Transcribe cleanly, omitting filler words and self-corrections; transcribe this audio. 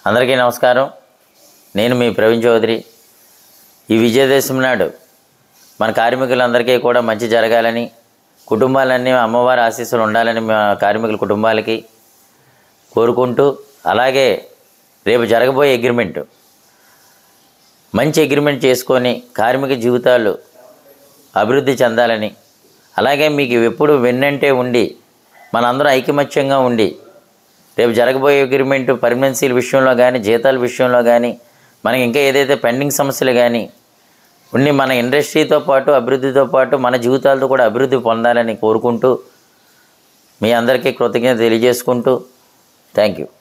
అందరికీ నమస్కారం. నేను మీ ప్రవీణ్ చౌదరి. ఈ విజయదశమి నాడు మన కార్మికులందరికీ కూడా మంచి జరగాలని, కుటుంబాలన్నీ అమ్మవారి ఆశీస్సులు ఉండాలని మా కార్మికుల కుటుంబాలకి కోరుకుంటూ, అలాగే రేపు జరగబోయే అగ్రిమెంట్ మంచి అగ్రిమెంట్ చేసుకొని కార్మిక జీవితాలు అభివృద్ధి చెందాలని, అలాగే మీకు ఎప్పుడు వెన్నంటే ఉండి మనందరం ఐకమత్యంగా ఉండి రేపు జరగబోయే అగ్రిమెంట్ పర్మనెన్సీల విషయంలో కానీ, జీతాల విషయంలో కానీ, మనకి ఇంకా ఏదైతే పెండింగ్ సమస్యలు కానీ ఉండి మన ఇండస్ట్రీతో పాటు అభివృద్ధితో పాటు మన జీవితాలతో కూడా అభివృద్ధి పొందాలని కోరుకుంటూ మీ అందరికీ కృతజ్ఞత తెలియజేసుకుంటూ థ్యాంక్ యూ.